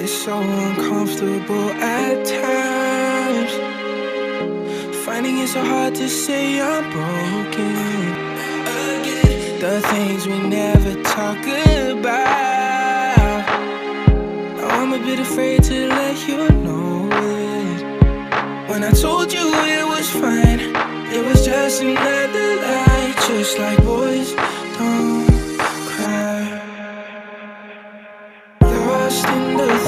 It's so uncomfortable at times. Finding it so hard to say I'm broken again. The things we never talk about. Now I'm a bit afraid to let you know it. When I told you it was fine, it was just another lie. Just like boys don't cry. Lost in the